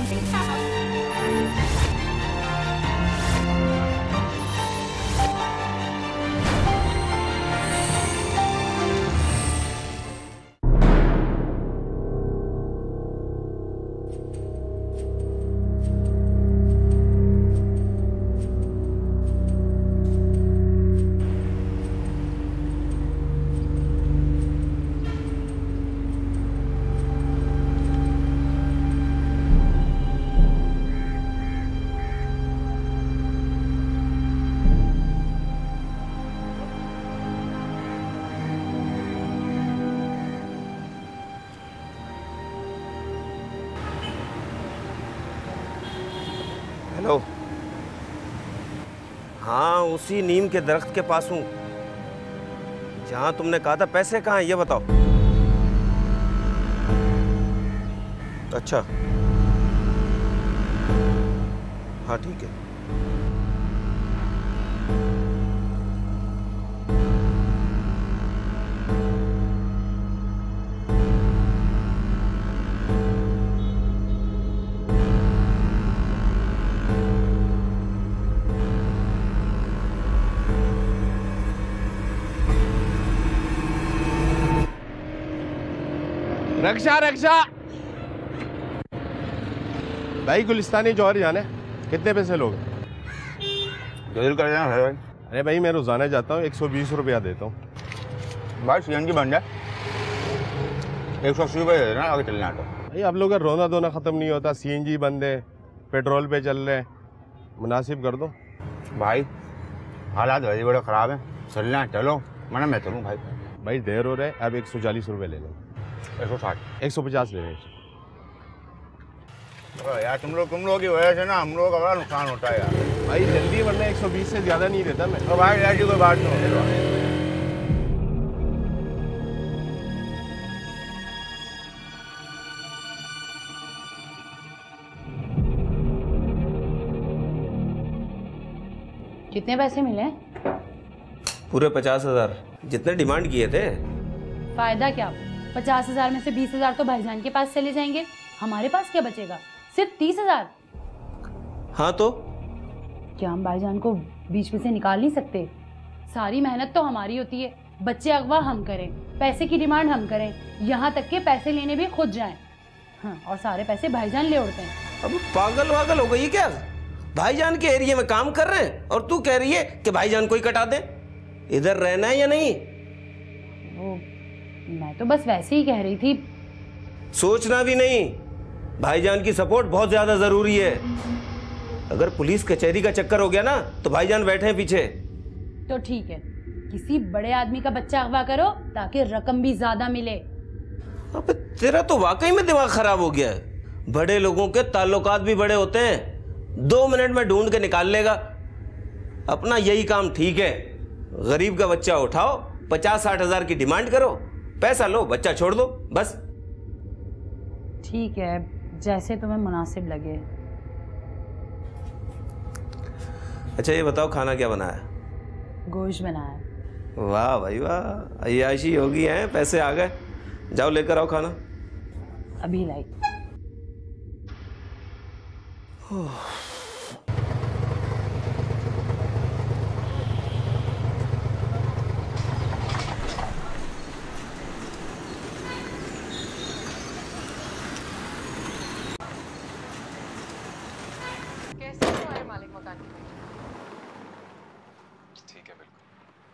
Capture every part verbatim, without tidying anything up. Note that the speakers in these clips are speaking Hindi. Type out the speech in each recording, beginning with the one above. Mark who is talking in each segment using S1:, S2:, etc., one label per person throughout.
S1: हेलो। हाँ, उसी नीम के दरख्त के पास हूँ जहाँ तुमने कहा था। पैसे कहाँ हैं ये बताओ। अच्छा, हाँ ठीक है।
S2: रक्षा रक्षा भाई, गुलिस्तानी जौहर जाना है, कितने पैसे लोगे?
S3: जो दिल कर देना भाई।
S2: अरे भाई मैं रोजाना जाता हूँ, एक सौ बीस रुपया देता हूँ।
S3: भाई सीएनजी बन जाए, एक सौ अस्सी रुपये दे देना, आगे चलना है तो।
S2: भाई आप लोग का रोना धोना खत्म नहीं होता, सीएनजी बंद है, पेट्रोल पे चल रहे हैं, मुनासिब कर दो।
S3: भाई हालात वैसे बड़े ख़राब हैं, चलना है चलो, मना मैं चलूँ भाई।
S2: भाई देर हो रहा है, अब एक सौ चालीस रुपये ले लो।
S3: एक सौ साठ,
S2: एक सौ पचास ले लें।
S3: यार तुम लोग तुम लोग की वजह से ना हम लोगों का बड़ा नुकसान होता है यार।
S2: भाई जल्दी, वरना एक सौ बीस से ज़्यादा नहीं देता मैं।
S3: तो भाई ऐसी कोई बात नहीं होगी।
S4: कितने पैसे मिले?
S1: पूरे पचास हजार, जितने डिमांड किए थे।
S4: फायदा क्या? पचास हजार में से बीस हजार तो भाईजान के पास चले जाएंगे, हमारे पास क्या बचेगा? सिर्फ तीस हजार।
S1: हाँ तो
S4: क्या हम भाईजान को बीच में से निकाल नहीं सकते? सारी मेहनत तो हमारी होती है, बच्चे अगवा हम करें, पैसे की डिमांड हम करें, यहाँ तक के पैसे लेने भी खुद जाएं। हाँ, और सारे पैसे भाईजान ले उड़ते हैं।
S1: अब पागल वागल हो गई क्या? भाईजान के एरिया में काम कर रहे हैं और तू कह रही है कि भाईजान को ही कटा दे। इधर रहना है या नहीं?
S4: वो मैं तो बस वैसे ही कह रही थी।
S1: सोचना भी नहीं, भाईजान की सपोर्ट बहुत ज्यादा जरूरी है। अगर पुलिस कचहरी का चक्कर हो गया ना तो भाईजान बैठे हैं पीछे।
S4: तो ठीक है, किसी बड़े आदमी का बच्चा अगवा करो ताकि रकम भी ज्यादा मिले।
S1: अबे तेरा तो वाकई में दिमाग खराब हो गया है। बड़े लोगों के ताल्लुकात भी बड़े होते हैं, दो मिनट में ढूंढ के निकाल लेगा। अपना यही काम ठीक है, गरीब का बच्चा उठाओ, पचास साठ हजार की डिमांड करो, पैसा लो, बच्चा छोड़ दो, बस।
S4: ठीक है, जैसे तुम्हें मुनासिब लगे।
S1: अच्छा ये बताओ, खाना क्या बनाया?
S4: गोश्त बनाया।
S1: वाह भाई वाह, अय्याशी होगी है, पैसे आ गए। जाओ लेकर आओ खाना।
S4: अभी लाई।
S5: कैसे तुम्हारे मालिक मकान की? ठीक है, बिल्कुल।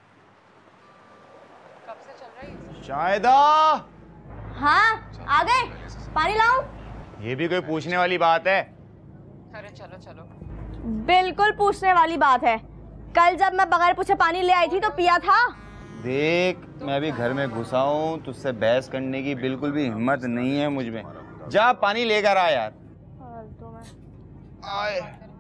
S5: कब से चल रही है?
S3: शायदा।
S6: हाँ आ गए, पानी लाऊं?
S3: ये भी कोई पूछने वाली बात है?
S5: अरे चलो चलो।
S6: बिल्कुल पूछने वाली बात है। कल जब मैं बगैर पूछे पानी ले आई थी तो पिया था?
S3: देख, मैं भी घर में घुसा हूँ, तुझसे बहस करने की बिल्कुल भी हिम्मत नहीं है मुझ में। जा पानी लेकर आ यार।
S6: तो मैं
S3: आए।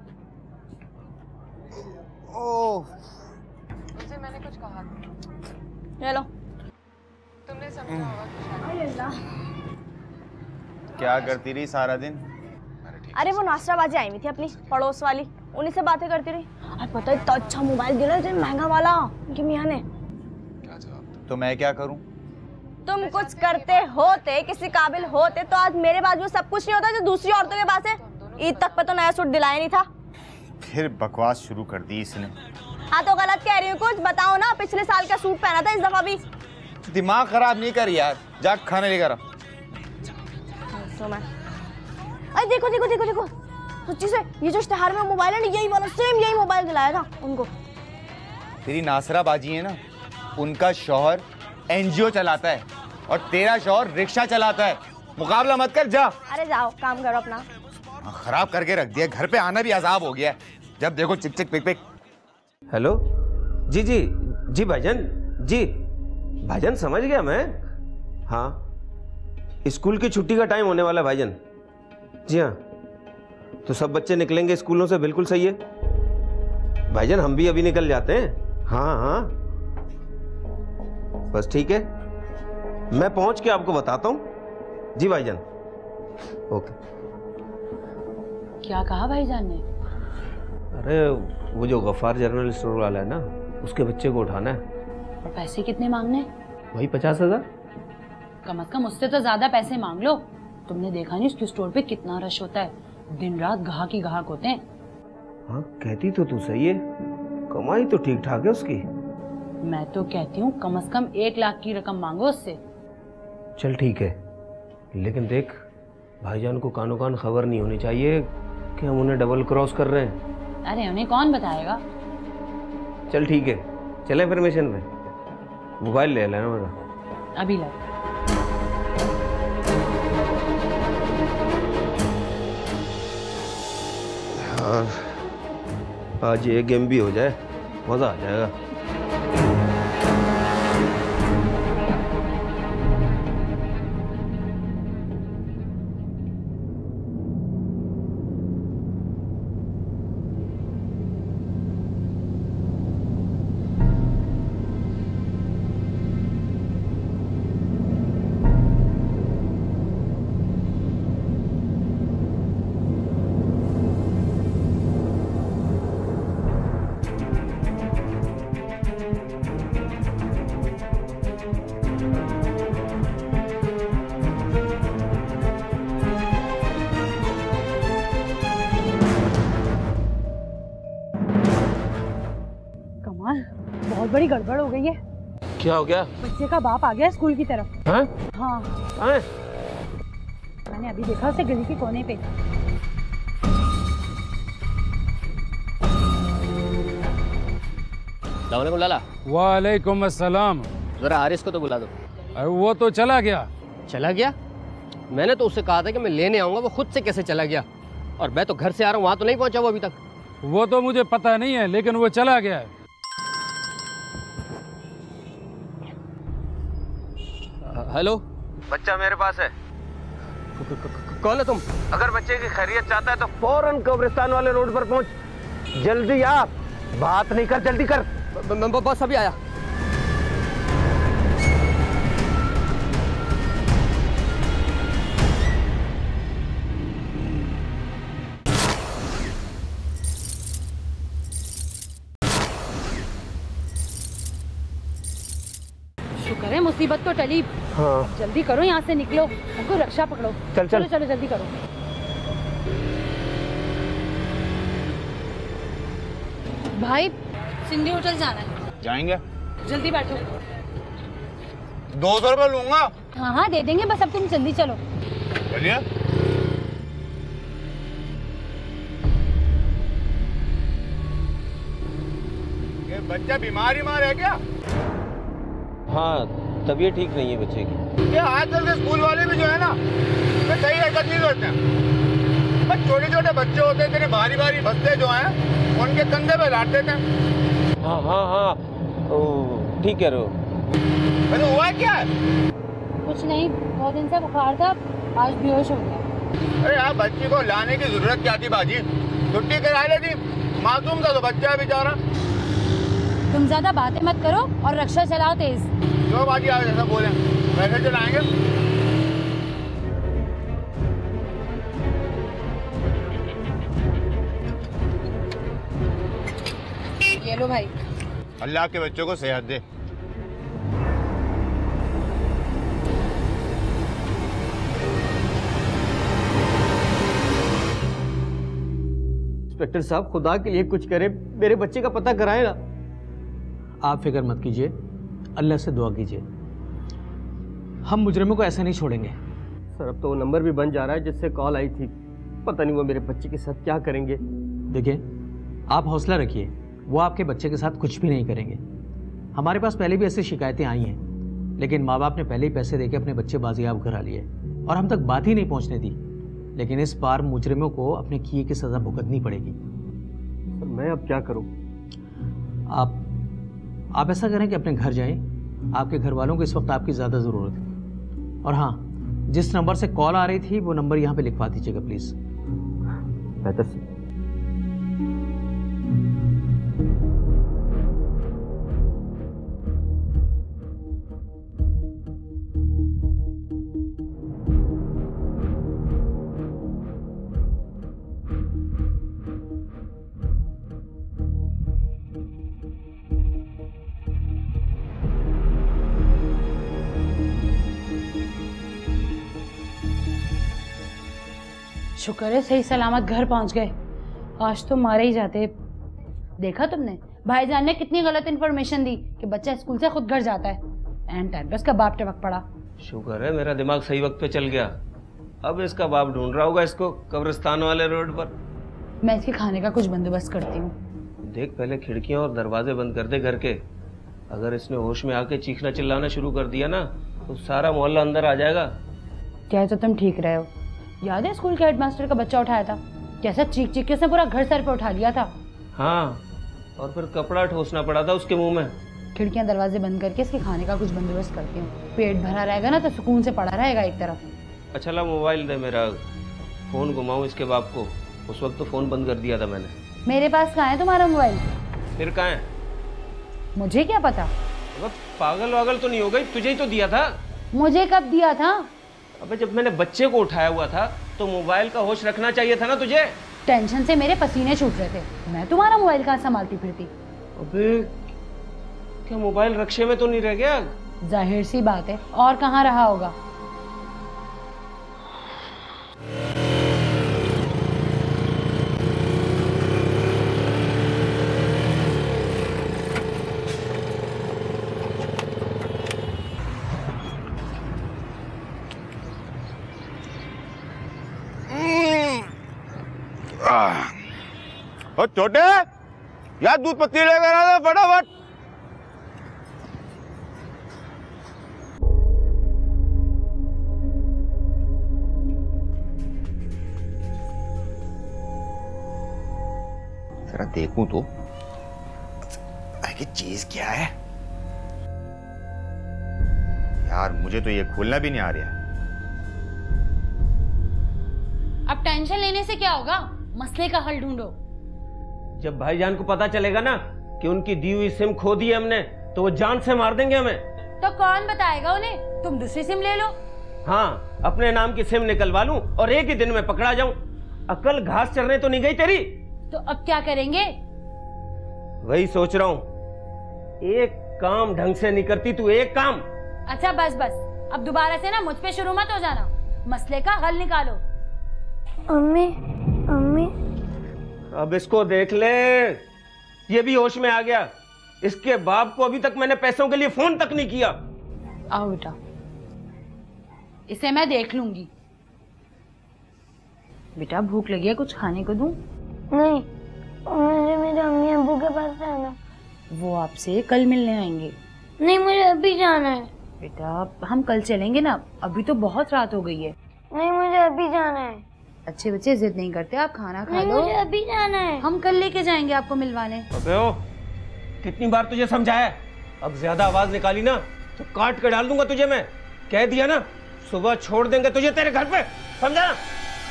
S3: ओह,
S5: उनसे मैंने कुछ कहा था।
S6: ये लो।
S5: तुमने समझा होगा कि शायद।
S3: क्या करती रही सारा दिन?
S6: अरे वो नाश्ताबाजी आई हुई थी अपनी पड़ोस वाली, उन्हीं से बातें करती रही। अरे पता है इतना अच्छा मोबाइल दिया ना, महंगा वाला, उनकी मियां ने।
S3: तो मैं क्या करूं?
S6: तुम कुछ करते होते, किसी काबिल होते तो आज मेरे पास वो सब कुछ नहीं होता जो दूसरी औरतों के पास है। ईद तक पे तो नया सूट दिलाया नहीं था।
S3: फिर बकवास शुरू कर दी इसने।
S6: हाँ तो गलत कह रही हूँ कुछ, बताओ ना। पिछले साल का सूट पहना था इस दफा भी।
S3: दिमाग खराब नहीं कर यार, जा खाने लेकर आ।
S6: तो मैं अरे देखो देखो देखो देखो सच्ची से ये जो इश्तेहार में मोबाइल है ना, यही वाला सेम यही मोबाइल दिलाया था उनको।
S3: तेरी नासरा बाजी है ना, उनका शौहर एनजीओ चलाता है और तेरा शौहर रिक्शा चलाता है। मुकाबला मत कर, जा।
S6: अरे जाओ काम करो अपना।
S3: खराब करके रख दिया, घर पे आना भी अजाब हो गया। जब देखो चिक चिक पिक पिक।
S1: हेलो जी जी जी भाईजान जी भाईजान समझ गया मैं। हाँ स्कूल की छुट्टी का टाइम होने वाला है भाईजान। जी हाँ तो सब बच्चे निकलेंगे स्कूलों से, बिल्कुल सही है भाईजान। हम भी अभी निकल जाते हैं। हाँ हाँ बस ठीक है, मैं पहुंच के आपको बताता हूँ। जी भाईजान ओके।
S4: क्या कहा भाईजान ने?
S1: अरे वो जो गफ्फार जनरल स्टोर वाला है ना, उसके बच्चे को उठाना है।
S4: और पैसे कितने मांगने?
S1: वही पचास हजार।
S4: कम से कम उससे तो ज्यादा पैसे मांग लो। तुमने देखा नहीं उसके स्टोर पे कितना रश होता है, दिन रात ग्राहक ही ग्राहक होते हैं।
S1: हाँ कहती तो तू सही है, कमाई तो ठीक ठाक है उसकी।
S4: मैं तो कहती हूँ कम से कम एक लाख की रकम मांगो उससे।
S1: चल ठीक है, लेकिन देख भाईजान को कानो कान खबर नहीं होनी चाहिए कि हम उन्हें डबल क्रॉस कर रहे हैं।
S4: अरे उन्हें कौन बताएगा।
S1: चल ठीक है, चले फिर मिशन पे। मोबाइल ले लेना मेरा।
S4: अभी ला।
S1: यार आज ये गेम भी हो जाए, मजा आ जाएगा।
S4: बहुत बड़ी गड़बड़ हो गई है।
S1: क्या हो गया?
S4: बच्चे का बाप आ गया स्कूल की तरफ।
S1: हाँ?
S4: हाँ
S1: हाँ?
S4: मैंने अभी देखा उसे गली के कोने पे।
S7: अस्सलामुअलैकुम लाला।
S8: वालेकुम अस्सलाम।
S7: जरा हारिस को तो बुला दो।
S8: अरे वो तो चला गया।
S7: चला गया? मैंने तो उससे कहा था कि मैं लेने आऊंगा, वो खुद से कैसे चला गया? और मैं तो घर से आ रहा हूँ, वहां तो नहीं पहुंचा वो अभी तक।
S8: वो तो मुझे पता नहीं है, लेकिन वो चला गया है।
S7: हेलो,
S1: बच्चा मेरे पास है।
S7: कौन है तुम?
S1: अगर बच्चे की खैरियत चाहता है तो फौरन कब्रिस्तान वाले रोड पर पहुंच। जल्दी आ, बात नहीं कर, जल्दी कर।
S7: बस अभी आया।
S4: शुक्र है मुसीबत तो टली।
S1: हाँ
S4: जल्दी करो, यहाँ से निकलो, हमको रक्षा पकड़ो।
S1: चल चल
S4: चलो चलो जल्दी करो। भाई सिंधी होटल जाना है।
S3: जाएंगे?
S4: जल्दी बैठो।
S3: दो सौ रुपये लूंगा।
S4: हाँ हाँ दे देंगे, बस अब तुम जल्दी चलो।
S3: बोलिए। ये बच्चा बीमार ही मार है क्या?
S1: हाँ तबीयत ठीक नहीं है बच्चे की।
S3: ये आजकल के स्कूल वाले भी जो है ना, वो सही हरकत नहीं करते हैं। बस छोटे छोटे बच्चे होते हैं, भारी भारी बस्ते जो हैं उनके कंधे पे लाट देते हैं।
S1: हाँ हाँ हाँ ठीक कह रहे हो।
S3: वैसे हुआ क्या है?
S4: कुछ नहीं, बहुत दिन से बुखार था, आज बेहोश हो गया।
S3: अरे यार बच्ची को लाने की जरूरत क्या थी बाजी? छुट्टी करा लेती, मासूम था तो बच्चा बेचारा।
S4: तुम ज्यादा बातें मत करो और रक्षा चलाओ तेज।
S3: जो बाजी आप जैसा बोले वैसे चलाएंगे।
S4: ये लो भाई।
S3: अल्लाह के बच्चों को सेहत दे।
S7: इंस्पेक्टर साहब, खुदा के लिए कुछ करे, मेरे बच्चे का पता कराए ना।
S9: आप फिक्र मत कीजिए, अल्लाह से दुआ कीजिए, हम मुजरिमों को ऐसे नहीं छोड़ेंगे।
S7: सर अब तो वो नंबर भी बन जा रहा है जिससे कॉल आई थी, पता नहीं वो मेरे बच्चे के साथ क्या करेंगे।
S9: देखिए, आप हौसला रखिए, वो आपके बच्चे के साथ कुछ भी नहीं करेंगे। हमारे पास पहले भी ऐसी शिकायतें आई हैं, लेकिन माँ बाप ने पहले ही पैसे देके अपने बच्चे बाजियाब करा लिए और हम तक बात ही नहीं पहुँचने दी। लेकिन इस बार मुजरिमों को अपने किए की सज़ा भुगतनी पड़ेगी।
S7: सर मैं अब क्या करूँ?
S9: आप आप ऐसा करें कि अपने घर जाएं, आपके घर वालों को इस वक्त आपकी ज़्यादा ज़रूरत है। और हाँ, जिस नंबर से कॉल आ रही थी वो नंबर यहाँ पे लिखवा दीजिएगा प्लीज़।
S7: बेहतर से।
S4: शुक्र है सही सलामत घर पहुंच गए, आज तो मारे ही जाते। देखा तुमने भाईजान ने कितनी गलत इन्फॉर्मेशन दी कि बच्चा स्कूल से खुद घर जाता है। एंड टाइम पे उसका बाप टपक पड़ा।
S1: शुक्र है मेरा दिमाग सही वक्त पे चल गया। अब इसका बाप ढूंढ रहा होगा इसको कब्रिस्तान वाले रोड पर।
S4: मैं इसके खाने का कुछ बंदोबस्त करती हूँ।
S1: देख पहले खिड़कियां और दरवाजे बंद कर दे घर के। अगर इसने होश में आके चीखना चिल्लाना शुरू कर दिया ना तो सारा मोहल्ला अंदर आ जाएगा।
S4: क्या तो तुम ठीक रहे हो। याद है स्कूल के हेडमास्टर का बच्चा उठाया था, कैसा चीख चीख के उसने पूरा घर सर पे उठा लिया था।
S1: हाँ, और फिर कपड़ा ठोसना पड़ा था उसके मुंह में।
S4: खिड़कियां दरवाजे बंद करके इसके खाने का कुछ बंदोबस्त करती हूँ। पेट भरा रहेगा ना तो सुकून से पड़ा रहेगा एक तरफ।
S1: अच्छा ला मोबाइल दे मेरा, फोन घुमाऊं इसके बाप को। उस वक्त तो फोन बंद कर दिया था मैंने।
S4: मेरे पास कहाँ है तुम्हारा मोबाइल?
S1: फिर कहाँ है?
S4: मुझे क्या पता।
S1: पागल वागल तो नहीं हो गई? तुझे ही तो दिया था।
S4: मुझे कब दिया था?
S1: अबे जब मैंने बच्चे को उठाया हुआ था तो मोबाइल का होश रखना चाहिए था ना तुझे।
S4: टेंशन से मेरे पसीने छूट रहे थे, मैं तुम्हारा मोबाइल कहाँ संभालती फिरती।
S1: अबे क्या मोबाइल रक्षे में तो नहीं रह गया?
S4: जाहिर सी बात है, और कहाँ रहा होगा।
S3: और छोटे यार दूध पत्ती लेकर आ फटाफट। जरा देखूं तो आगे चीज क्या है यार, मुझे तो ये खोलना भी नहीं आ रहा है।
S4: अब टेंशन लेने से क्या होगा, मसले का हल ढूंढो।
S1: जब भाईजान को पता चलेगा ना कि उनकी दी हुई सिम खो दी है हमने तो वो जान से मार देंगे हमें।
S4: तो कौन बताएगा उन्हें? तुम दूसरी सिम ले लो।
S1: हाँ, अपने नाम की सिम निकलवा लूं और एक ही दिन में पकड़ा जाऊं। अकल घास चरने तो नहीं गई तेरी?
S4: तो अब क्या करेंगे?
S1: वही सोच रहा हूं। एक काम ढंग से नहीं करती तू, एक काम।
S4: अच्छा बस बस, अब दोबारा से ना मुझ पे शुरू मत हो जाना, मसले का हल निकालो।
S6: अम्मी अम्मी
S1: अब इसको देख ले, ये भी होश में आ गया। इसके बाप को अभी तक मैंने पैसों के लिए फोन तक नहीं किया।
S4: आओ बेटा, इसे मैं देख लूंगी। बेटा भूख लगी है, कुछ खाने को दूं?
S6: नहीं, मुझे मेरे अम्मी अब्बू के पास जाना।
S4: वो आपसे कल मिलने आएंगे।
S6: नहीं, मुझे अभी जाना है।
S4: बेटा हम कल चलेंगे ना, अभी तो बहुत रात हो गई है।
S6: नहीं, मुझे अभी जाना है।
S4: अच्छे बच्चे जिद नहीं करते, आप खाना खा
S6: नहीं,
S4: लो।
S6: मुझे अभी जाना है।
S4: हम कल लेके जाएंगे आपको मिलवाने।
S1: अबे ओ, कितनी बार तुझे समझाया? अब ज्यादा आवाज निकाली ना तो काट के डाल दूंगा तुझे। मैं कह दिया ना, सुबह छोड़ देंगे तुझे तेरे घर पे, समझा ना?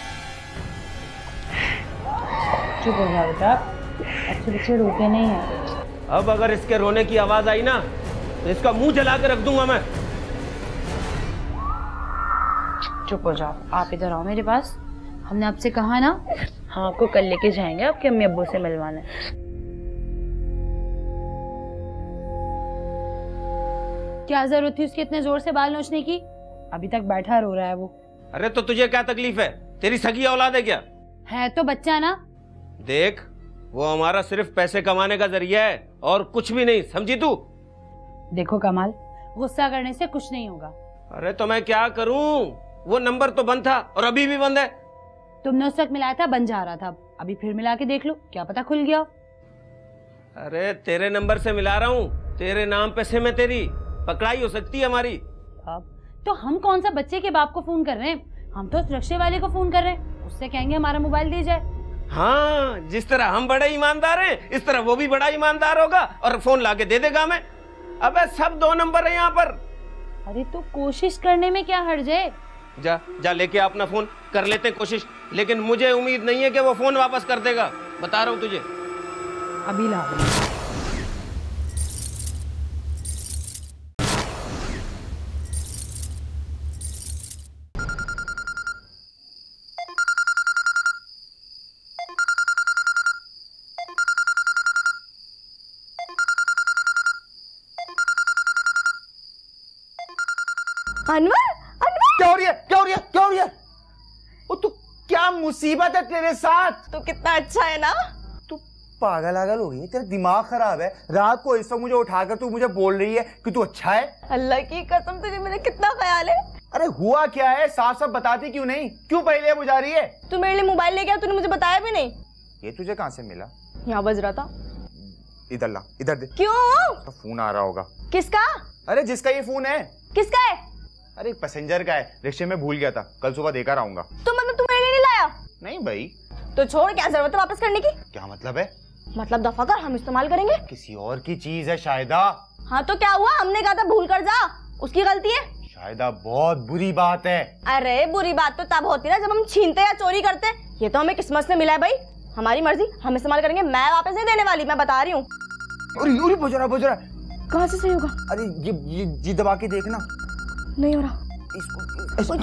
S4: चुप हो जाओ बेटा, अच्छे बच्चे रोते नहीं है।
S1: अब अगर इसके रोने की आवाज आई ना तो इसका मुंह जला के रख दूंगा मैं।
S4: चुप हो जाओ, आप इधर आओ मेरे पास। हमने आपसे कहा ना, हम आपको कल लेके जाएंगे आपके अम्मी अब्बू से मिलवाने। क्या जरूरत थी उसकी इतने जोर से बाल नोचने की? अभी तक बैठा रो रहा है वो।
S1: अरे तो तुझे क्या तकलीफ है? तेरी सगी औलाद है क्या?
S4: है तो बच्चा ना,
S1: देख, वो हमारा सिर्फ पैसे कमाने का जरिया है और कुछ भी नहीं, समझी तू?
S4: देखो कमाल, गुस्सा करने से कुछ नहीं होगा।
S1: अरे तो मैं क्या करूं? वो नंबर तो बंद था और अभी भी बंद है।
S4: तुमने उस वक्त मिलाया था, बन जा रहा था, अभी फिर मिला के देख लो, क्या पता खुल गया हो।
S1: अरे तेरे नंबर से मिला रहा हूँ, तेरे नाम पे सिम है, तेरी पकड़ाई हो सकती है हमारी।
S4: अब तो हम कौन सा बच्चे के बाप को फोन कर रहे हैं, हम तो उस रिक्शे वाले को फोन कर रहे हैं, उससे कहेंगे हमारा मोबाइल दे जाए।
S1: हाँ, जिस तरह हम बड़े ईमानदार हैं, इस तरह वो भी बड़ा ईमानदार होगा और फोन लाके दे देगा हमें। अबे सब दो नंबर है यहाँ पर।
S4: अरे तो कोशिश करने में क्या हर्ज है?
S1: जा जा लेके आ अपना फोन, कर लेते हैं कोशिश, लेकिन मुझे उम्मीद नहीं है कि वो फोन वापस कर देगा, बता रहा हूँ तुझे।
S4: अभी ला रही हूँ।
S6: अनवर, अनवर
S3: क्या हो रही है? क्या हो रही है? क्या हो रही है? ओ तू, क्या मुसीबत है तेरे साथ?
S6: तो कितना अच्छा है ना।
S3: तू पागल आगल हो गई है, तेरा दिमाग खराब है। रात को इस वक्त मुझे उठाकर तू मुझे बोल रही है कि तू अच्छा है।
S6: अल्लाह की कसम, तुझे मेरा कितना ख्याल है।
S3: अरे हुआ क्या है, साफ साफ बताती क्यों नहीं? क्यों पहले बुझा रही है?
S6: तू मेरे लिए मोबाइल ले गया, तूने मुझे बताया भी नहीं।
S3: ये तुझे कहाँ से मिला?
S6: यहाँ बज रहा था।
S3: इधर ला, इधर दे।
S6: क्यों?
S3: तो फोन आ रहा होगा।
S6: किसका?
S3: अरे जिसका ये फोन है।
S6: किसका है?
S3: अरे पैसेंजर का है, रिक्शे में भूल गया था, कल सुबह देकर आऊंगा।
S6: तो मतलब तू मेरे लिए नहीं लाया?
S3: नहीं भाई।
S6: तो छोड़, क्या जरूरत है वापस करने की?
S3: क्या मतलब है?
S6: मतलब दफा कर, हम इस्तेमाल करेंगे।
S3: किसी और की चीज है शायदा।
S6: हाँ तो क्या हुआ, हमने कहा था भूल कर जा, उसकी गलती है।
S3: शायदा बहुत बुरी बात है।
S6: अरे बुरी बात तो तब होती है ना जब हम छीनते या चोरी करते। ये तो हमें किस्मत से मिला है भाई, हमारी मर्जी, हम इस्तेमाल करेंगे। मैं वापस नहीं देने वाली, मैं बता रही हूँ।
S3: अरे बज रहा बज रहा।
S6: कहाँ से सही होगा?
S3: अरे ये ये जी दबा के देखना।
S6: नहीं हो रहा।
S3: इसको, इसको।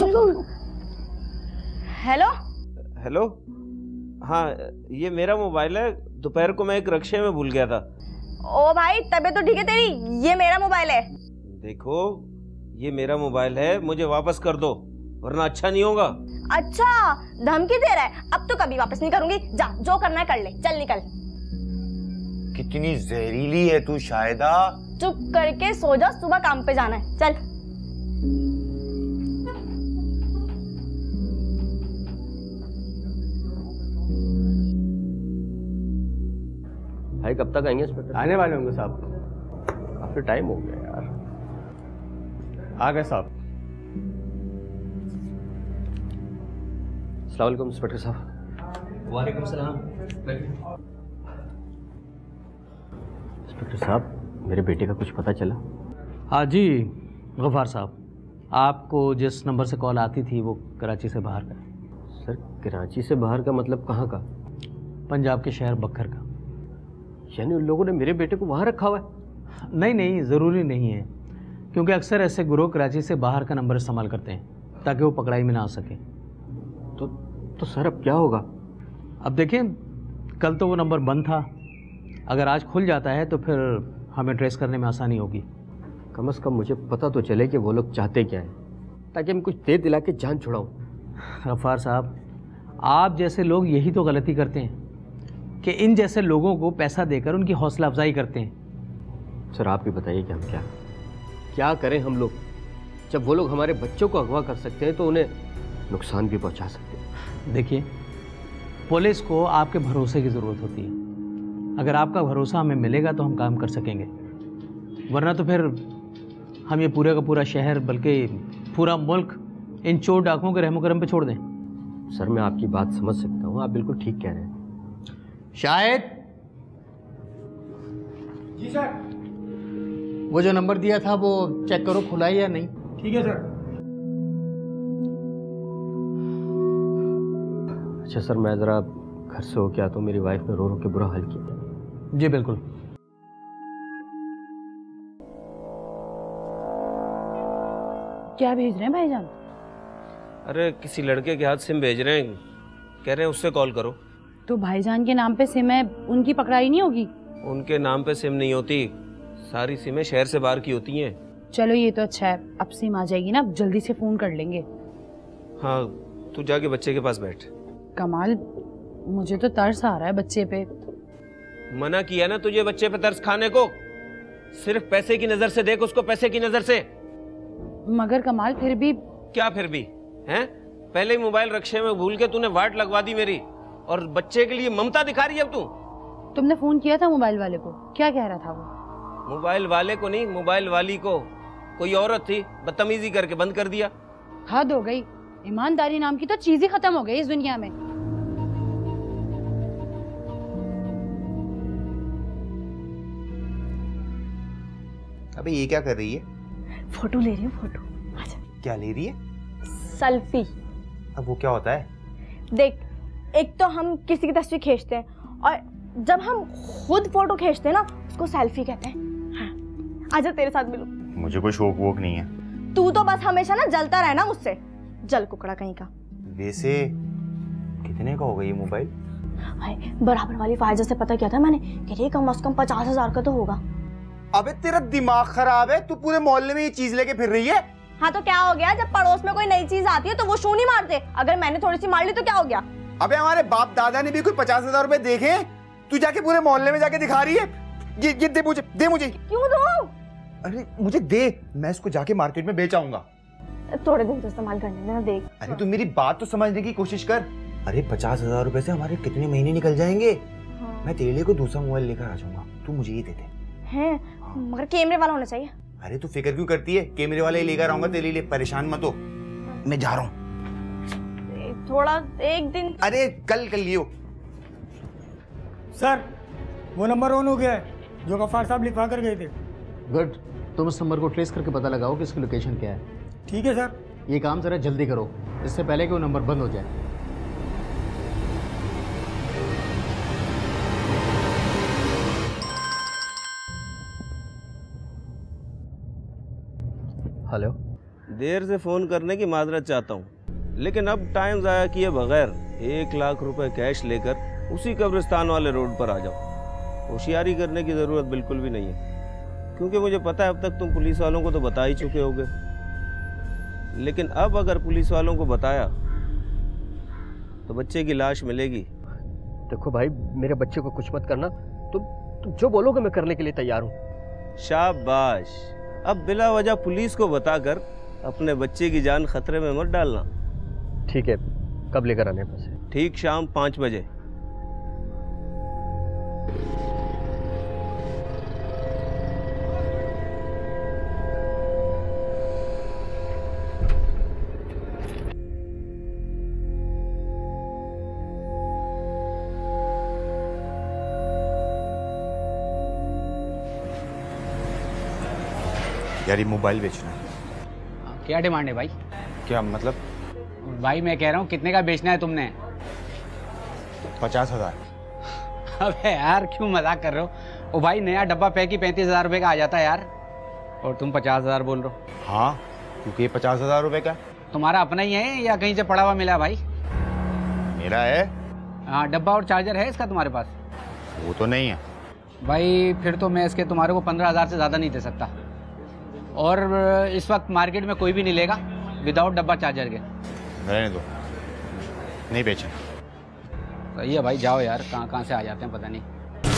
S6: हेलो
S1: हेलो, हाँ ये मेरा मोबाइल है, दोपहर को मैं एक रिक्शे में भूल गया था।
S6: ओ भाई, तबीयत तो ठीक है तेरी? ये मेरा मोबाइल है।
S1: देखो, ये मेरा मोबाइल है, मुझे वापस कर दो वरना अच्छा नहीं होगा।
S6: अच्छा, धमकी दे रहा है? अब तो कभी वापस नहीं करूंगी, जा जो करना है कर ले, चल निकल।
S3: कितनी जहरीली है तू शायदा।
S6: चुप करके सो जा, सुबह काम पे जाना है, चल।
S7: भाई कब तक आएंगे इंस्पेक्टर?
S9: आने वाले होंगे साहब,
S7: काफी टाइम हो गया यार।
S9: आ गए साहब।
S7: अस्सलाम वालेकुम इंस्पेक्टर साहब।
S9: वालेकुम सलाम।
S7: इंस्पेक्टर साहब, मेरे बेटे का कुछ पता चला?
S9: हाँ जी गफ़ार साहब, आपको जिस नंबर से कॉल आती थी वो कराची से बाहर का।
S7: सर कराची से बाहर का मतलब कहाँ का?
S9: पंजाब के शहर बक्खर का।
S7: यानी उन लोगों ने मेरे बेटे को वहाँ रखा हुआ है?
S9: नहीं नहीं, ज़रूरी नहीं है, क्योंकि अक्सर ऐसे गिरोह कराची से बाहर का नंबर इस्तेमाल करते हैं ताकि वो पकड़ाई में ना आ सके।
S7: तो तो सर अब क्या होगा?
S9: अब देखें, कल तो वो नंबर बंद था, अगर आज खुल जाता है तो फिर हमें ट्रेस करने में आसानी होगी।
S7: कम से कम मुझे पता तो चले कि वो लोग चाहते क्या हैं, ताकि मैं कुछ दे दिला के जान छुड़ाऊँ।
S9: गफ़ार साहब, आप जैसे लोग यही तो गलती करते हैं कि इन जैसे लोगों को पैसा देकर उनकी हौसला अफजाई करते हैं।
S7: सर आप ही बताइए कि हम क्या क्या करें हम लोग, जब वो लोग हमारे बच्चों को अगवा कर सकते हैं तो उन्हें नुकसान भी पहुंचा सकते हैं।
S9: देखिए, पुलिस को आपके भरोसे की ज़रूरत होती है। अगर आपका भरोसा हमें मिलेगा तो हम काम कर सकेंगे, वरना तो फिर हम ये पूरा का पूरा शहर बल्कि पूरा मुल्क इन चोर डाकुओं के रहमो करम पे छोड़ दें।
S7: सर मैं आपकी बात समझ सकता हूँ, आप बिल्कुल ठीक कह रहे हैं।
S9: शायद
S3: जी सर।
S9: वो जो नंबर दिया था वो चेक करो, खुला है या नहीं।
S3: ठीक है सर।
S7: अच्छा सर, मैं ज़रा घर से हो क्या तो मेरी वाइफ ने रो रो के बुरा हाल किया।
S9: जी बिल्कुल।
S4: क्या भेज रहे हैं भाईजान?
S1: अरे किसी लड़के के हाथ सिम भेज रहे हैं, कह रहे हैं उससे कॉल करो।
S4: तो भाईजान के नाम पे सिम है, उनकी पकड़ाई नहीं होगी?
S1: उनके नाम पे सिम नहीं होती, सारी सिमें शहर से बाहर की होती हैं।
S4: चलो ये तो अच्छा है, अब सिम आ जाएगी ना, जल्दी से फोन कर लेंगे।
S1: हाँ तू जाके बच्चे के पास बैठ।
S4: कमाल, मुझे तो तरस आ रहा है बच्चे पे।
S1: मना किया ना तुझे बच्चे पे तरस खाने को। सिर्फ पैसे की नजर से देख उसको, पैसे की नजर से।
S4: मगर कमाल फिर भी।
S1: क्या फिर भी हैं? पहले ही मोबाइल रक्षे में भूल के तूने वाट लगवा दी मेरी, और बच्चे के लिए ममता दिखा रही है अब तू।
S4: तुमने फोन किया था मोबाइल वाले को, क्या कह रहा था वो?
S1: मोबाइल वाले को नहीं, मोबाइल वाली को। कोई औरत थी, बदतमीजी करके बंद कर दिया।
S4: हद हो गई, ईमानदारी नाम की तो चीज ही खत्म हो गई इस दुनिया में।
S3: अबे ये क्या कर रही है?
S6: फोटो ले रही हूँ, फोटो। आजा।
S3: क्या ले रही है?
S6: सेल्फी।
S3: अब वो क्या होता है?
S6: देख, एक तो हम किसी की तस्वीर खींचते हैं, और जब हम खुद फोटो खींचते हैं ना, उसको सेल्फी कहते हैं। हाँ। आजा तेरे साथ मिलूं। मुझे कोई शौक वोक नहीं है। तू तो बस हमेशा ना जलता रहना मुझसे, जल कुकड़ा कहीं का। वैसे कितने का होगा ये मोबाइल? बराबर वाली फायजा से पता किया था मैंने, कि ये कम से कम पचास हजार का तो होगा।
S3: अबे तेरा दिमाग खराब है, तू पूरे मोहल्ले में ये चीज लेके फिर रही है?
S6: हाँ तो क्या हो गया, जब पड़ोस में कोई नई चीज आती है तो वो शू नहीं मारते। अगर मैंने थोड़ी सी मार ली तो क्या हो गया?
S3: अबे हमारे बाप दादा ने भी कोई पचास हजार रुपए देखे, तू जाके पूरे मोहल्ले में जाके दिखा रही है। ये ये दे मुझे, दे मुझे।
S6: क्यों दूं?
S3: अरे मुझे दे, मैं इसको जाके मार्केट में बेच आऊंगा।
S6: थोड़े दिन से इस्तेमाल करने देना, देख।
S3: अरे तू मेरी बात तो समझने की कोशिश कर। अरे पचास हजार रुपए से हमारे कितने महीने निकल जाएंगे। हाँ। मैं तेरे लिए को दूसरा मोबाइल लेकर आ जाऊंगा, तू मुझे ये दे दे। हैं, मगर कैमरे वाला होना चाहिए। अरे तू फिक्र क्यों करती है, कैमरे वाले लेकर आऊंगा तेरे लिए, परेशान मत हो। मैं जा रहा हूँ
S6: थोड़ा एक दिन।
S3: अरे कल कर लियो।
S10: सर वो नंबर ऑन हो गया है जो गफ्फार साहब लिखवा कर गए थे।
S7: गुड, तुम उस नंबर को ट्रेस करके पता लगाओ कि इसकी लोकेशन क्या है।
S10: ठीक है सर।
S7: ये काम जरा जल्दी करो, इससे पहले कि वो नंबर बंद हो जाए। हेलो।
S1: देर से फोन करने की माजरत चाहता हूँ, लेकिन अब टाइम ज़ाया किए बगैर एक लाख रुपए कैश लेकर उसी कब्रिस्तान वाले रोड पर आ जाओ। होशियारी करने की ज़रूरत बिल्कुल भी नहीं है, क्योंकि मुझे पता है अब तक तुम पुलिस वालों को तो बता ही चुके होगे। लेकिन अब अगर पुलिस वालों को बताया तो बच्चे की लाश मिलेगी।
S7: देखो भाई, मेरे बच्चे को कुछ मत करना, तुम तुम जो बोलोगे मैं करने के लिए तैयार हूँ।
S1: शाबाश। अब बिला वजह पुलिस को बताकर अपने बच्चे की जान खतरे में मत डालना।
S7: ठीक है, कब लेकर आने पैसे?
S1: ठीक शाम पाँच बजे।
S3: यार ये मोबाइल बेचना है।
S11: क्या डिमांड है भाई?
S3: क्या मतलब?
S11: भाई मैं कह रहा हूँ कितने का बेचना है तुमने?
S3: पचास हजार।
S11: अबे यार क्यों मजाक कर रहे हो? ओ भाई नया डब्बा पैक ही पैंतीस हजार रुपये का आ जाता है यार, और तुम पचास हजार बोल रहे हो।
S3: हाँ क्योंकि ये पचास हजार रुपये का
S11: तुम्हारा अपना ही है या कहीं से पड़ा हुआ मिला भाई?
S3: मेरा है।
S11: हाँ, डब्बा और चार्जर है इसका तुम्हारे पास?
S3: वो तो नहीं है
S11: भाई। फिर तो मैं इसके तुम्हारे को पंद्रह हजार से ज़्यादा नहीं दे सकता, और इस वक्त मार्केट में कोई भी नहीं लेगा विदाउट डब्बा चार्जर के।
S3: रहने दो, नहीं बेचना।
S11: सही है भाई, जाओ यार, कहाँ कहाँ से आ जाते हैं पता नहीं।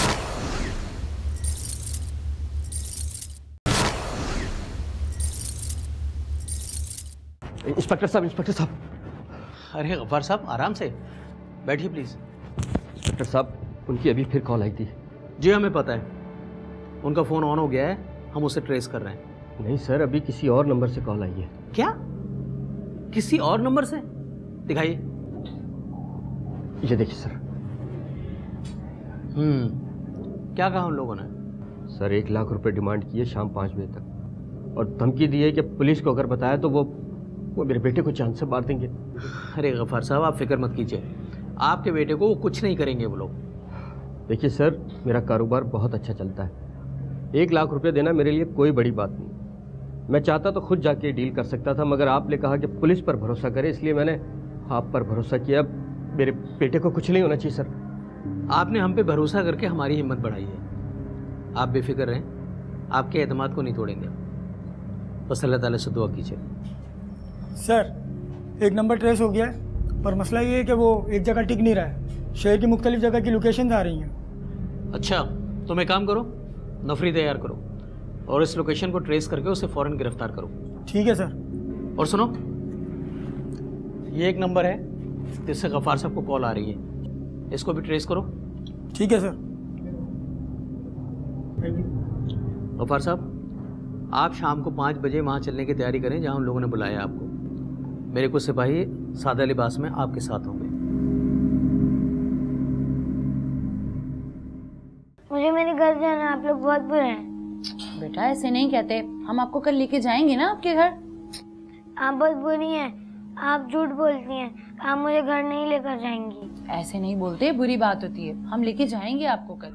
S7: इंस्पेक्टर साहब, इंस्पेक्टर साहब।
S9: अरे गफ्फार साहब आराम से बैठिए प्लीज़।
S7: इंस्पेक्टर साहब, उनकी अभी फिर कॉल आई थी।
S9: जी हमें पता है, उनका फ़ोन ऑन हो गया है, हम उसे ट्रेस कर रहे हैं।
S7: नहीं सर, अभी किसी और नंबर से कॉल आई है।
S9: क्या? किसी और नंबर से? दिखाइए।
S7: ये देखिए सर।
S9: हम्म क्या कहा उन लोगों ने?
S7: सर एक लाख रुपए डिमांड की है शाम पाँच बजे तक, और धमकी दी है कि पुलिस को अगर बताया तो वो वो मेरे बेटे को जान से मार देंगे।
S9: अरे गफ्फार साहब आप फिक्र मत कीजिए, आपके बेटे को वो कुछ नहीं करेंगे वो लोग।
S7: देखिए सर, मेरा कारोबार बहुत अच्छा चलता है, एक लाख रुपए देना मेरे लिए कोई बड़ी बात नहीं। मैं चाहता तो खुद जाके डील कर सकता था, मगर आपने कहा कि पुलिस पर भरोसा करे, इसलिए मैंने आप पर भरोसा किया। मेरे बेटे को कुछ नहीं होना चाहिए सर।
S9: आपने हम पे भरोसा करके हमारी हिम्मत बढ़ाई है, आप बेफिक्र रहें, आपके एतमाद को नहीं तोड़ेंगे। बस अल्लाह ताला से दुआ कीजिए।
S10: सर एक नंबर ट्रेस हो गया है, पर मसला ये है कि वो एक जगह टिक नहीं रहा है। शहर की मुख्तलिफ जगह की लोकेशन आ रही हैं।
S9: अच्छा, तुम एक काम करो, नफरी तैयार करो और इस लोकेशन को ट्रेस करके उसे फौरन गिरफ्तार करो।
S10: ठीक है सर।
S9: और सुनो, ये एक नंबर है जिससे गफ्फार साहब को कॉल आ रही है, इसको भी ट्रेस करो।
S10: ठीक है सर।
S9: गफ्फार साहब, आप शाम को पाँच बजे वहाँ चलने की तैयारी करें जहाँ उन लोगों ने बुलाया आपको। मेरे कुछ सिपाही सादा लिबास में आपके साथ होंगे।
S12: मुझे मेरे घर जाना है, आप लोग बहुत बुरे हैं।
S4: बेटा ऐसे नहीं कहते, हम आपको कल लेके जाएंगे ना आपके घर।
S12: आप बहुत बुरी हैं, आप झूठ बोलती हैं, आप मुझे घर नहीं लेकर जाएंगी।
S4: ऐसे नहीं बोलते, बुरी बात होती है। हम लेके जाएंगे आपको कल।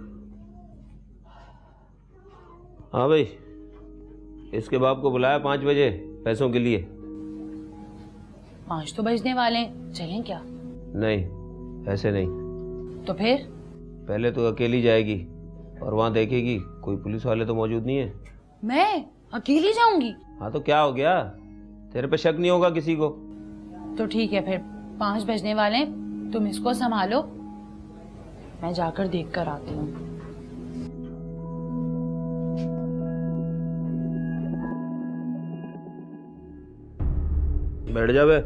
S1: हाँ भाई, इसके बाप को बुलाया पाँच बजे पैसों के लिए।
S4: पाँच तो बजने वाले हैं, चलें क्या?
S1: नहीं, ऐसे नहीं।
S4: तो फिर?
S1: पहले तो अकेली जाएगी और वहाँ देखेगी कोई पुलिस वाले तो मौजूद नहीं है।
S4: मैं अकेली जाऊंगी?
S1: हाँ तो क्या हो गया, तेरे पे शक नहीं होगा किसी को?
S4: तो ठीक है, फिर पाँच बजने वाले हैं, तुम इसको संभालो, मैं जाकर देख कर आती हूँ।
S1: बैठ जा बे।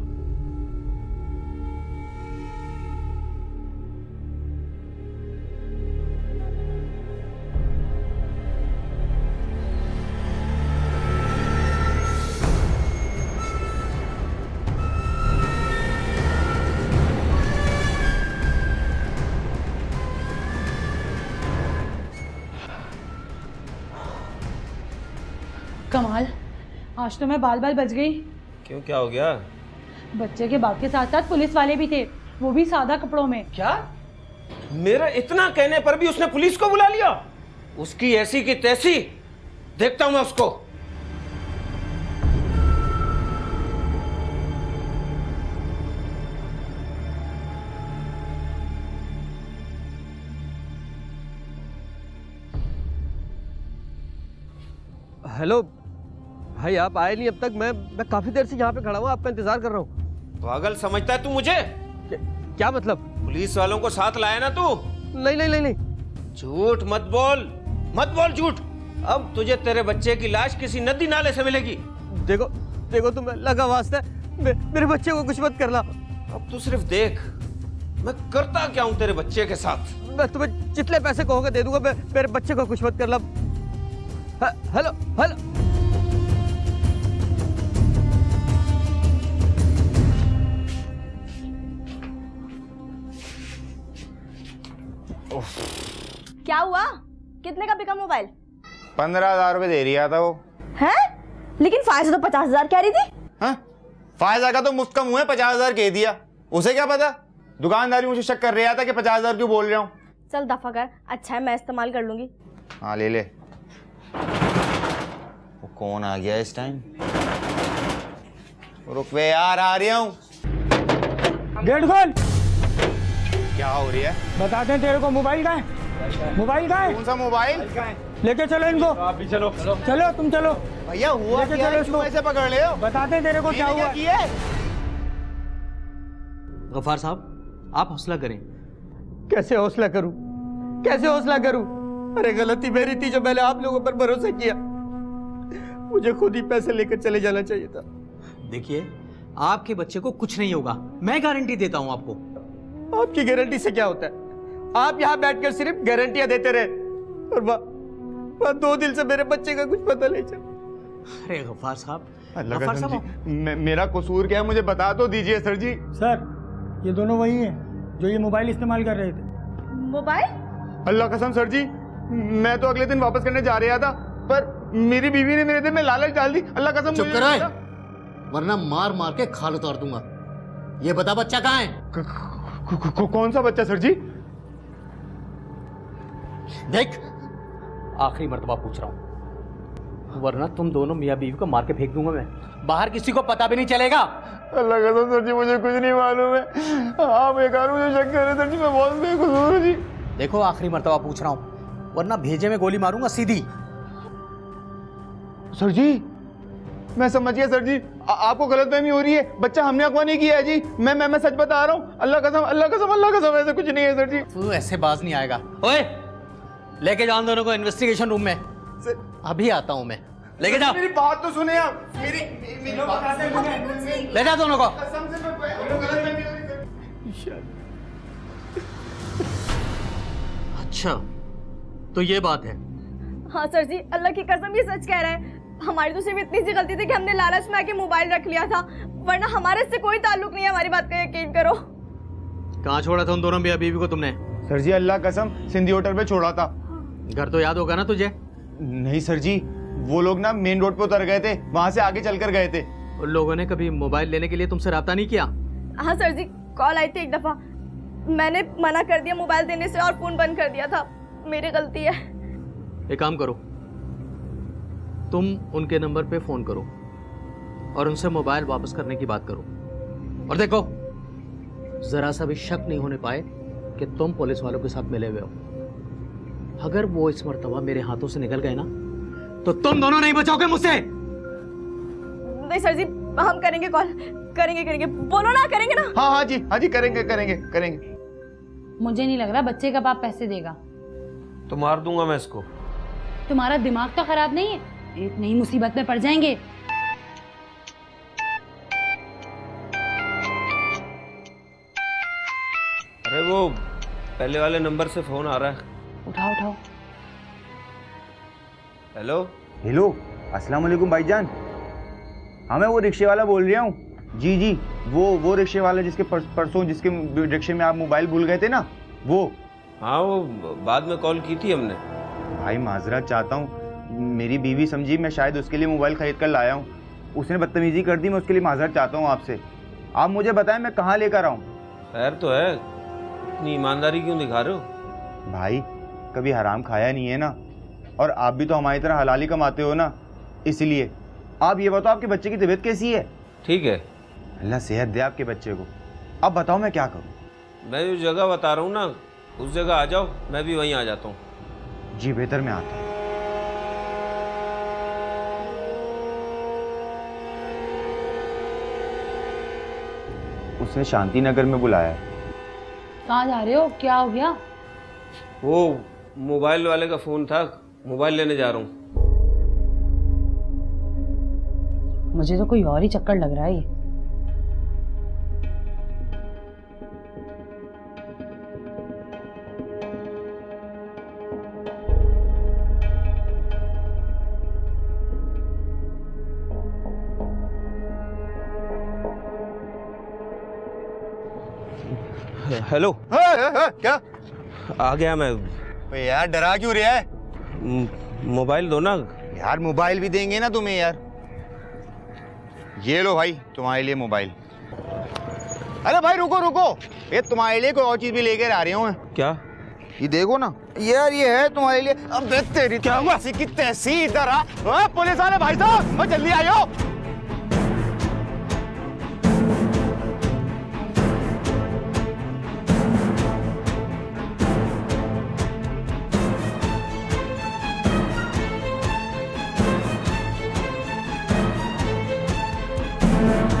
S4: कमाल, आज तो मैं बाल बाल बच गई।
S1: क्यों, क्या हो गया?
S4: बच्चे के बाप के साथ साथ पुलिस वाले भी थे, वो भी सादा कपड़ों में।
S1: क्या? मेरे इतना कहने पर भी उसने पुलिस को बुला लिया? उसकी ऐसी की तैसी, देखता हूं मैं उसको।
S7: हेलो भाई, आप आए नहीं अब तक। मैं मैं काफी देर से यहाँ पे खड़ा हूँ, आपका इंतजार कर रहा हूँ।
S1: पागल समझता है तू मुझे?
S7: क्या मतलब?
S1: पुलिस वालों को साथ लाया ना तू?
S7: नहीं नहीं नहीं नहीं।
S1: झूठ मत बोल, मत बोल झूठ। अब तुझे तेरे बच्चे की लाश किसी नदी नाले से मिलेगी।
S7: देखो देखो, तुम्हें लगा वास्ता है, मे, मेरे बच्चे को कुछ मत करना।
S1: अब तू सिर्फ देख मैं करता क्या हूँ तेरे बच्चे के साथ।
S7: मैं तुम्हें जितने पैसे कहोगे दे दूंगा, मैं, मेरे बच्चे को कुछ मत करना। हेलो हेलो,
S6: क्या हुआ? कितने का बिका मोबाइल?
S3: पंद्रह हजार रुपए दे रहा था वो।
S6: है? लेकिन फायजा तो पचास हजार कह रही थी।
S3: हाँ? फायजा का तो मुफ्त का मुंह है, पचास हजार कह दिया। उसे क्या पता, दुकानदारी मुझे शक कर रहा था कि पचास हजार क्यों बोल रहा हूँ।
S6: चल दफा कर, अच्छा है मैं इस्तेमाल कर लूंगी।
S3: हाँ ले ले। वो कौन आ गया इस टाइम? रुक वे यार, आ रहा हूँ।
S10: गेट खोल।
S3: क्या हो रही है?
S10: बताते हैं तेरे को। मोबाइल का है? मोबाइल का है?
S3: कौन सा मोबाइल?
S10: लेके चलो इनको। आप भी चलो। चलो तुम चलो
S3: भैया। हुआ
S10: लेके
S3: क्या?
S10: चलो इसको।
S3: ऐसे पकड़ ले हो?
S10: बताते हैं तेरे को क्या हुआ।
S9: गफ्फार साहब, आप हौसला करें।
S7: कैसे हौसला करूं, कैसे हौसला करूं? अरे गलती मेरी थी जो मैंने आप लोगों पर भरोसा किया। मुझे खुद ही पैसे लेकर चले जाना चाहिए था।
S9: देखिए, आपके बच्चे को कुछ नहीं होगा, मैं गारंटी देता हूं आपको।
S7: आपकी गारंटी से क्या होता है? आप यहाँ बैठकर सिर्फ गारंटियां देते रहे और वह, वह दो दिन से मेरे बच्चे का कुछ पता नहीं चला।
S9: अरे गफ्फार साहब,
S3: अल्लाह
S9: गफ्फार
S3: कसम
S9: साहब,
S3: जी, मे, मेरा कसूर क्या है मुझे बता तो दीजिए सर जी।
S10: सर, ये दोनों वही हैं जो ये मोबाइल इस्तेमाल कर रहे थे।
S6: मोबाइल?
S3: अल्लाह कसम सर जी, मैं तो अगले दिन वापस करने जा रहा था, पर मेरी बीवी ने मेरे दिल में लालच डाल दी। अल्लाह कसम।
S13: चुप कराए, वरना मार मार के खाल उतार दूंगा। ये बता बच्चा कहाँ है?
S3: कौन सा बच्चा सर जी?
S9: देख, आखिरी मर्तबा पूछ रहा हूं, वरना तुम दोनों मियाँ बीवी को मार के फेंक दूंगा मैं। बाहर किसी को पता भी नहीं चलेगा।
S3: अल्लाह कसम सर जी, मुझे कुछ नहीं मालूम है। आप बेकार मुझे शक कर रहे सर जी, मैं बहुत बेकसूर हूं जी।
S9: देखो, आखिरी मर्तबा पूछ रहा हूं, वरना भेजे में गोली मारूंगा सीधी।
S3: सर जी,
S14: मैं समझ गया सर जी, आ, आपको गलतफहमी हो रही है। बच्चा हमने अगवा नहीं किया है जी। मैं मैं मैं सच बता रहा हूँ। अल्लाह कसम, अल्लाह कसम, अल्लाह कसम, ऐसा कुछ नहीं है सर जी।
S11: तू ऐसे बाज नहीं आएगा। ओए, लेके जाओ दोनों को इन्वेस्टिगेशन रूम में। सर, अभी आता हूँ मैं। लेके जाओ।
S14: मेरी बात तो सुने आप। मेरी मेरी बात
S11: ले जाओ दोनों को।
S9: अच्छा, तो ये बात है।
S6: हाँ सर जी, अल्लाह की कसम ये सच कह रहा है। हमारी तो सिर्फ इतनी सी गलती थी कि हमने लालच में आके मोबाइल रख लिया था, वरना हमारे से कोई ताल्लुक नहीं है। हमारी बात का यकीन करो।
S9: कहाँ छोड़ा था उन दोनों मियां बीवी को तुमने?
S14: सर जी अल्लाह कसम सिंधी होटल पे छोड़ा था।
S9: घर तो याद होगा ना तुझे?
S14: नहीं सर जी, वो लोग ना मेन रोड पे उतर गए थे, वहाँ से आगे चलकर गए थे।
S9: उन लोगों ने कभी मोबाइल लेने के लिए तुमसे राब्ता नहीं किया?
S6: हाँ सर जी, कॉल आई थी एक दफा, मैंने मना कर दिया मोबाइल देने से और फोन बंद कर दिया था। मेरी गलती है।
S9: एक काम करो, तुम उनके नंबर पे फोन करो और उनसे मोबाइल वापस करने की बात करो। और देखो, जरा सा भी शक नहीं होने पाए कि तुम पुलिस वालों के साथ मिले हुए हो। अगर वो इस मर्तबा मेरे हाथों से निकल गए ना, तो तुम दोनों नहीं बचाओगे मुझसे।
S6: नहीं सर जी, हम करेंगे कॉल, करेंगे करेंगे, बोलो ना, करेंगे ना।
S14: हाँ हाँ जी, हाँ जी, करेंगे करेंगे करेंगे।
S4: मुझे नहीं लग रहा बच्चे का बाप पैसे देगा।
S1: तो मार दूंगा मैं इसको।
S4: तुम्हारा दिमाग तो खराब नहीं है? एक नई मुसीबत में पड़ जाएंगे।
S1: अरे वो पहले वाले नंबर से फोन आ रहा है।
S4: उठाओ उठाओ।
S1: हेलो
S3: हेलो, अस्सलाम वालेकुम भाईजान। हाँ मैं वो रिक्शे वाला बोल रहा हूँ। जी जी, वो वो रिक्शे वाला जिसके पर, परसों जिसके रिक्शे में आप मोबाइल भूल गए थे ना, वो।
S1: हाँ वो बाद में कॉल की थी हमने।
S3: भाई माजरत चाहता हूँ, मेरी बीवी समझी मैं शायद उसके लिए मोबाइल खरीद कर लाया हूँ, उसने बदतमीजी कर दी, मैं उसके लिए माजरत चाहता हूँ आपसे। आप मुझे बताएं मैं कहाँ लेकर आऊँ?
S1: खैर तो है, इतनी ईमानदारी क्यों दिखा रहे हो?
S3: भाई कभी हराम खाया नहीं है ना, और आप भी तो हमारी तरह हलाली कमाते हो ना, इसलिए। आप ये बताओ आपके बच्चे की तबीयत कैसी है?
S1: ठीक है,
S3: अल्लाह सेहत दे आपके बच्चे को। अब बताओ मैं क्या करूँ?
S1: मैं जो जगह बता रहा हूँ ना, उस जगह आ जाओ, मैं भी वहीं आ जाता हूँ।
S3: जी बेहतर, मैं आता हूँ। उसने शांति नगर में बुलाया है।
S4: कहाँ जा रहे हो? क्या हो गया?
S1: वो मोबाइल वाले का फोन था, मोबाइल लेने जा रहा हूँ।
S4: मुझे तो कोई और ही चक्कर लग रहा है ये।
S1: हेलो।
S14: क्या?
S1: आ गया मैं।
S14: यार डरा क्यों रहा है?
S1: मोबाइल दो ना।
S14: यार मोबाइल भी देंगे ना तुम्हें यार। ये लो भाई तुम्हारे लिए मोबाइल। अरे भाई रुको रुको, ये तुम्हारे लिए कोई और चीज भी लेकर आ रही हूँ मैं।
S1: क्या?
S14: ये देखो ना यार, ये है तुम्हारे लिए। अब तेरी क्या हुआ? की तहसील इधर आ। पुलिस वाले भाई साहब जल्दी आयो।
S3: है